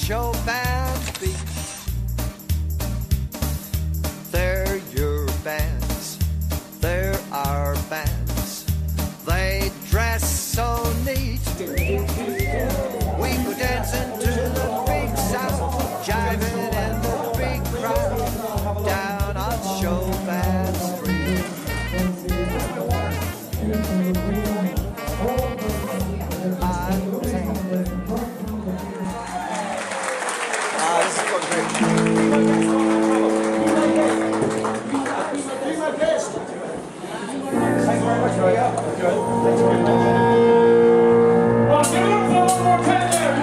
Showband beat. They're your bands, they're our bands. They dress so neat. We go dancing to the big sound, jiving in the big crowd down on Showband Street. This is going great. Be my guest. Thank you very much, Roy. Good. Thanks very much. Well, give it up for one more time there.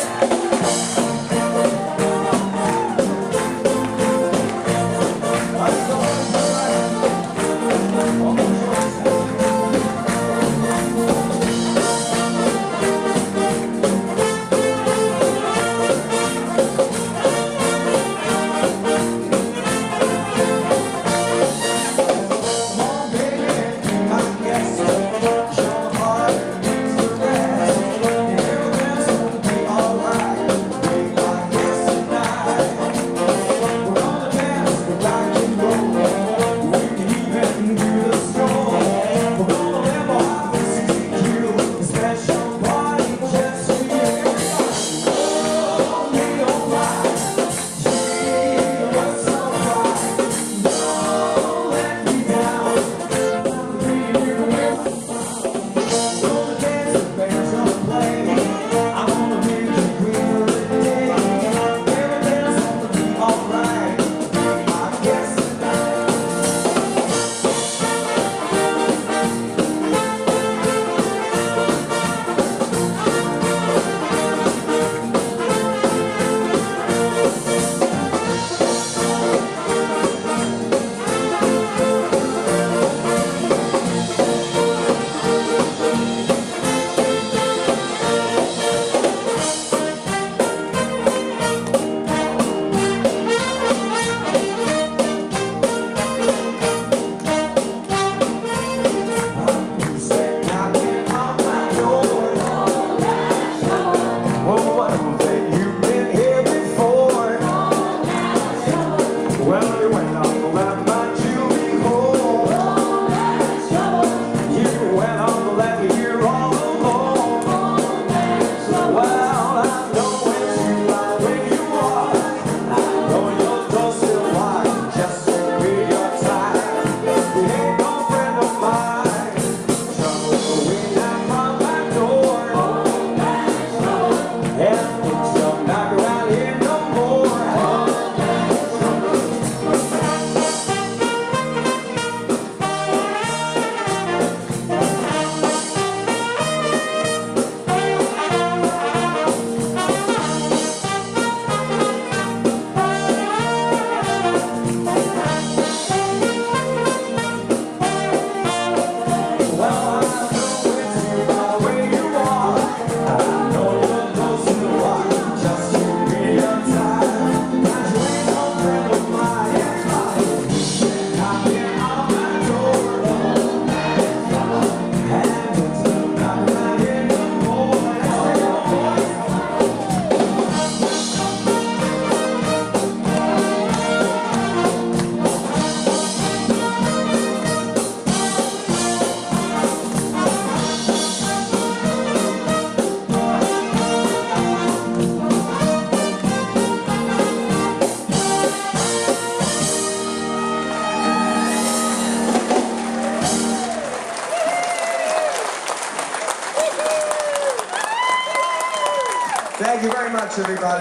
Thank you very much, everybody.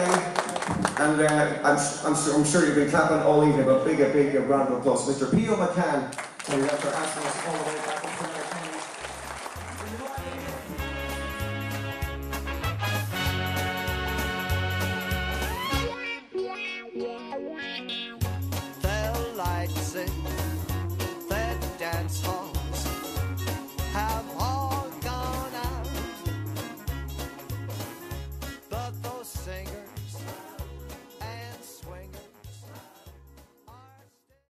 And I'm sure you've been clapping all evening, but big round of applause. Mr. P.O. McCann, for asking us all the way back from